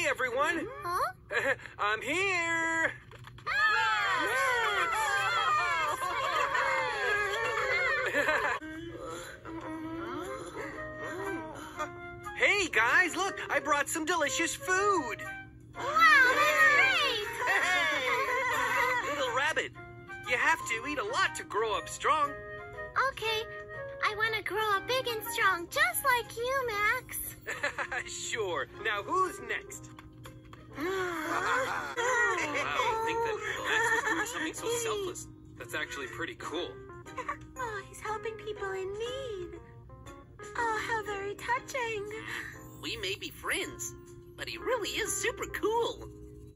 everyone. Huh? I'm here. Hey, guys, look. I brought some delicious food. Wow, that's great! Hey! Little rabbit, you have to eat a lot to grow up strong. Okay, I want to grow up big and strong, just like you, Max. Sure. Now, who's next? Wow, I think that Max is doing something so selfless. That's actually pretty cool. Oh, he's helping people in need. Oh, how very touching. We may be friends, but he really is super cool.